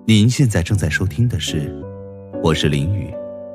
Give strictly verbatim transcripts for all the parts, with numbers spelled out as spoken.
您现在正在收听的是我是林宇。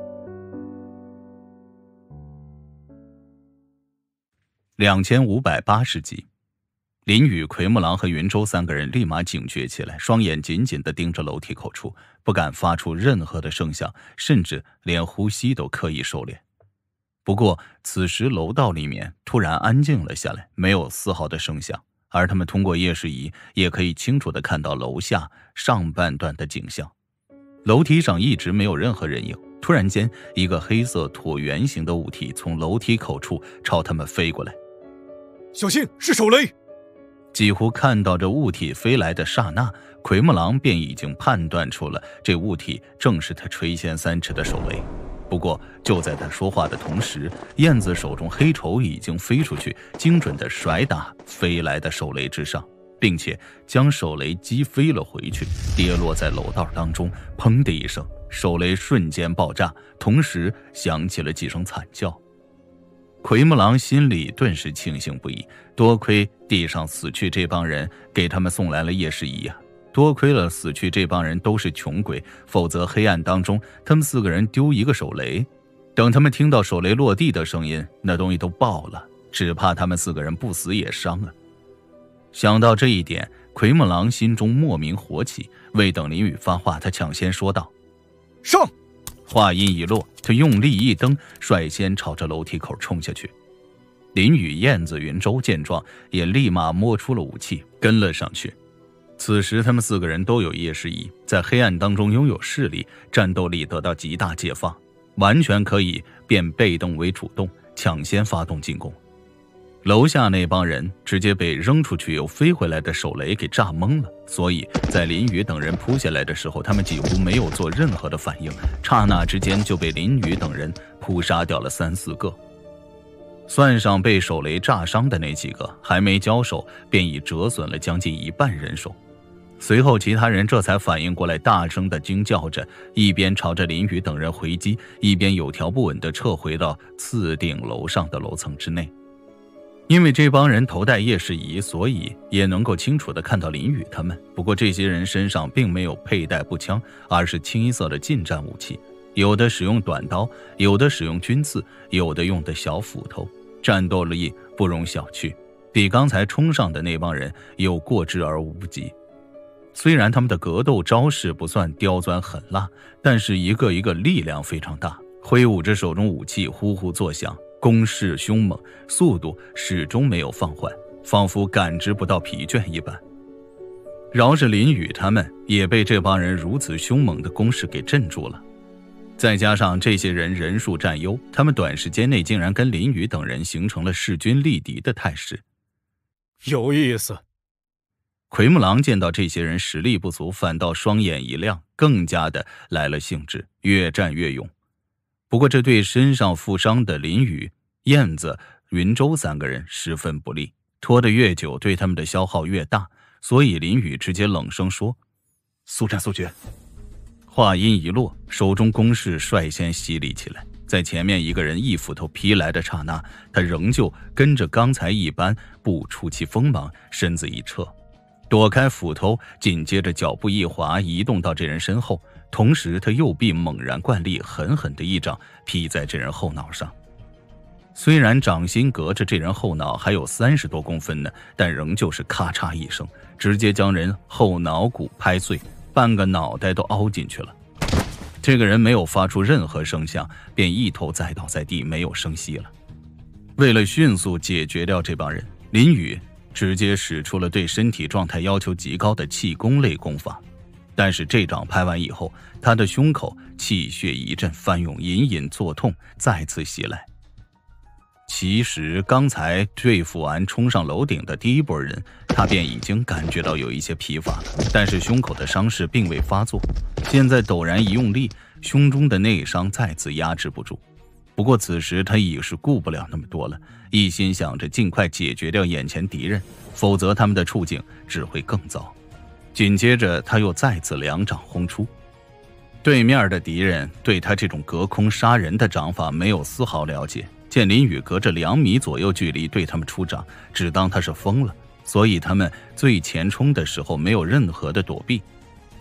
两千五百八十集，林宇、奎木狼和云州三个人立马警觉起来，双眼紧紧地盯着楼梯口处，不敢发出任何的声响，甚至连呼吸都刻意收敛。不过此时楼道里面突然安静了下来，没有丝毫的声响，而他们通过夜视仪也可以清楚地看到楼下上半段的景象。楼梯上一直没有任何人影，突然间一个黑色椭圆形的物体从楼梯口处朝他们飞过来。 小心，是手雷！ 几乎看到这物体飞来的刹那，奎木狼便已经判断出了这物体正是他垂涎三尺的手雷。不过就在他说话的同时，燕子手中黑绸已经飞出去，精准地甩打飞来的手雷之上，并且将手雷击飞了回去，跌落在楼道当中。砰的一声，手雷瞬间爆炸，同时响起了几声惨叫。奎木狼心里顿时庆幸不已，多亏地上死去这帮人给他们送来了夜视仪啊！多亏了死去这帮人都是穷鬼，否则黑暗当中他们四个人丢一个手雷，等他们听到手雷落地的声音，那东西都爆了，只怕他们四个人不死也伤啊！想到这一点，奎木狼心中莫名火起，未等林宇发话，他抢先说道： 上！ 话音一落，他用力一蹬，率先朝着楼梯口冲下去。林宇、燕子、云州见状也立马摸出了武器跟了上去。此时他们四个人都有夜视仪，在黑暗当中拥有视力，战斗力得到极大解放，完全可以变被动为主动，抢先发动进攻。楼下那帮人直接被扔出去又飞回来的手雷给炸懵了，所以在林宇等人扑下来的时候，他们几乎没有做任何的反应，刹那之间就被林宇等人扑杀掉了三四个。算上被手雷炸伤的那几个，还没交手便已折损了将近一半人手。随后其他人这才反应过来，大声地惊叫着，一边朝着林宇等人回击，一边有条不紊地撤回到次顶楼上的楼层之内。因为这帮人头戴夜视仪，所以也能够清楚地看到林宇他们。不过这些人身上并没有佩戴步枪，而是清一色的近战武器，有的使用短刀，有的使用军刺，有的用的小斧头，战斗力不容小觑，比刚才冲上的那帮人有过之而无不及。虽然他们的格斗招式不算刁钻狠辣，但是一个一个力量非常大，挥舞着手中武器呼呼作响，攻势凶猛，速度始终没有放缓，仿佛感知不到疲倦一般。饶是林宇他们也被这帮人如此凶猛的攻势给镇住了。再加上这些人人数占优，他们短时间内竟然跟林宇等人形成了势均力敌的态势。 有意思。 奎木狼见到这些人实力不足，反倒双眼一亮，更加的来了兴致，越战越勇。不过这对身上负伤的林宇、燕子、云州三个人十分不利，拖得越久对他们的消耗越大，所以林宇直接冷声说：速战速决。话音一落，手中攻势率先犀利起来，在前面一个人一斧头劈来的刹那，他仍旧跟着刚才一般不出其锋芒，身子一撤，躲开斧头，紧接着脚步一滑，移动到这人身后，同时他右臂猛然惯力，狠狠的一掌劈在这人后脑上。虽然掌心隔着这人后脑还有三十多公分呢，但仍旧是咔嚓一声，直接将人后脑骨拍碎，半个脑袋都凹进去了。这个人没有发出任何声响，便一头栽倒在地，没有声息了。为了迅速解决掉这帮人，林宇直接使出了对身体状态要求极高的气功类功法，但是这掌拍完以后，他的胸口气血一阵翻涌，隐隐作痛再次袭来。其实刚才对付完冲上楼顶的第一波人，他便已经感觉到有一些疲乏了，但是胸口的伤势并未发作，现在陡然一用力，胸中的内伤再次压制不住。不过此时他已是顾不了那么多了，一心想着尽快解决掉眼前敌人，否则他们的处境只会更糟。紧接着他又再次两掌轰出，对面的敌人对他这种隔空杀人的掌法没有丝毫了解，见林宇隔着两米左右距离对他们出掌，只当他是疯了，所以他们最前冲的时候没有任何的躲避，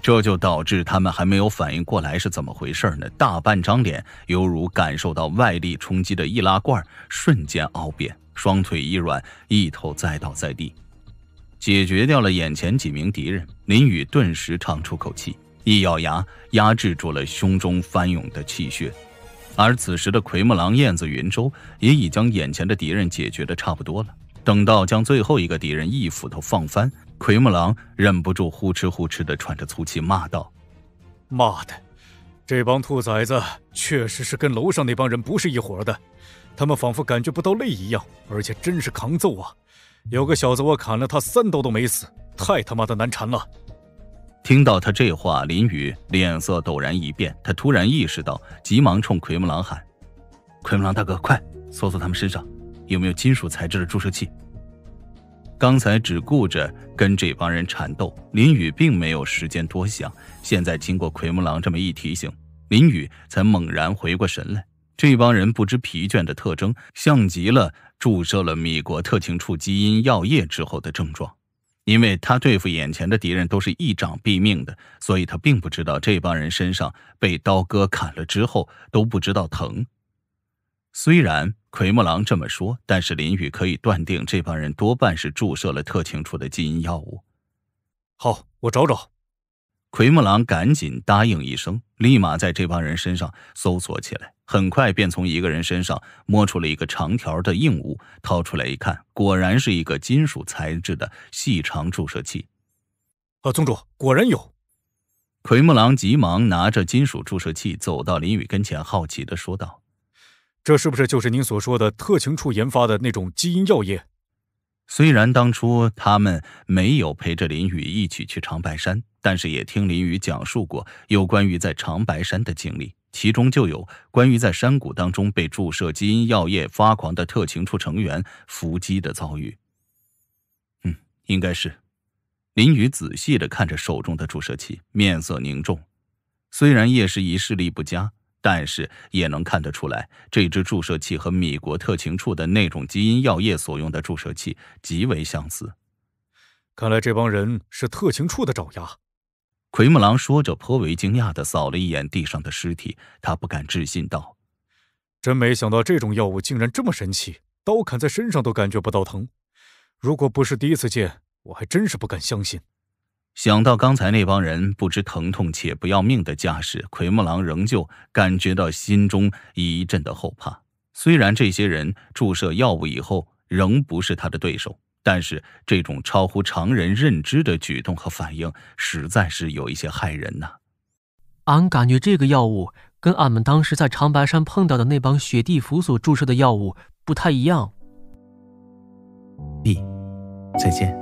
这就导致他们还没有反应过来是怎么回事呢，大半张脸犹如感受到外力冲击的易拉罐，瞬间凹扁，双腿一软，一头栽倒在地。解决掉了眼前几名敌人，林宇顿时长出口气，一咬牙压制住了胸中翻涌的气血。而此时的奎木狼、燕子、云舟也已将眼前的敌人解决的差不多了。等到将最后一个敌人一斧头放翻，奎木狼忍不住呼哧呼哧地喘着粗气骂道： 妈的，这帮兔崽子确实是跟楼上那帮人不是一伙的，他们仿佛感觉不到累一样，而且真是抗揍啊！有个小子我砍了他三刀都没死，太他妈的难缠了。 听到他这话，林宇脸色陡然一变，他突然意识到，急忙冲奎木狼喊：奎木狼大哥，快搜索他们身上有没有金属材质的注射器。刚才只顾着跟这帮人缠斗，林宇并没有时间多想，现在经过奎木狼这么一提醒，林宇才猛然回过神来。这帮人不知疲倦的特征，像极了注射了米国特勤处基因药液之后的症状。因为他对付眼前的敌人都是一掌毙命的，所以他并不知道这帮人身上被刀割砍了之后都不知道疼。虽然奎木狼这么说，但是林宇可以断定这帮人多半是注射了特勤处的基因药物。 好，我找找。 奎木狼赶紧答应一声，立马在这帮人身上搜索起来，很快便从一个人身上摸出了一个长条的硬物，掏出来一看，果然是一个金属材质的细长注射器。 啊，宗主，果然有。 奎木狼急忙拿着金属注射器走到林宇跟前，好奇地说道： 这是不是就是您所说的特勤处研发的那种基因药液？ 虽然当初他们没有陪着林宇一起去长白山，但是也听林宇讲述过有关于在长白山的经历，其中就有关于在山谷当中被注射基因药液发狂的特勤处成员伏击的遭遇。嗯，应该是。林宇仔细地看着手中的注射器，面色凝重。虽然叶师仪视力不佳，但是也能看得出来，这支注射器和米国特勤处的那种基因药液所用的注射器极为相似。 看来这帮人是特勤处的爪牙。 奎木狼说着，颇为惊讶地扫了一眼地上的尸体，他不敢置信道： 真没想到这种药物竟然这么神奇，刀砍在身上都感觉不到疼。如果不是第一次见，我还真是不敢相信。 想到刚才那帮人不知疼痛且不要命的架势，奎木狼仍旧感觉到心中一阵的后怕。虽然这些人注射药物以后仍不是他的对手，但是这种超乎常人认知的举动和反应实在是有一些害人呐、啊。 俺感觉这个药物跟俺们当时在长白山碰到的那帮雪地蝠所注射的药物不太一样。 B， 再见。